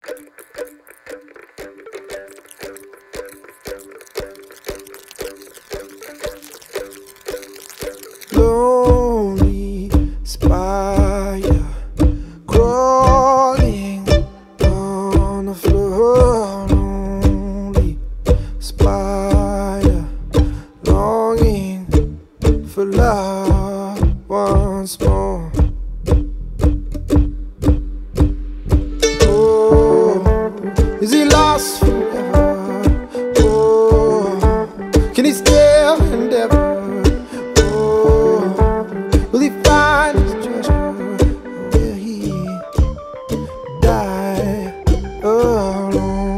Lonely spider crawling on the floor. Lonely spider longing for love once more. Oh, is he lost forever? Oh, can he still endeavor? Will he find his treasure? Will he die alone?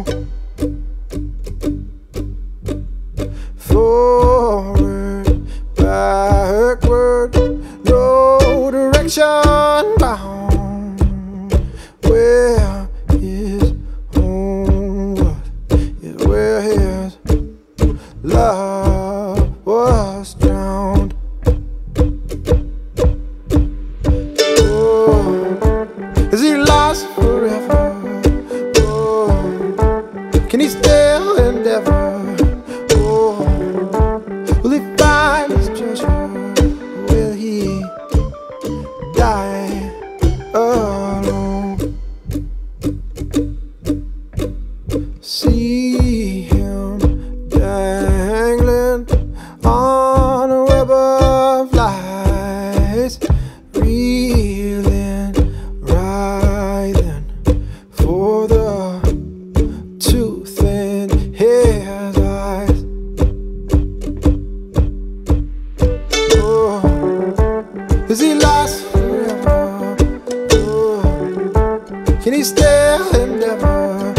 Forward, backward, no direction bound. Where is home? What is where his love was drowned? Is he lost forever? Oh, can he still endeavor? Oh, will he find his treasure? Will he die alone? See him dangling on a web of lies, reeling, writhing for the truth in his eyes. Oh, is he lost forever? Oh, can he still endeavor?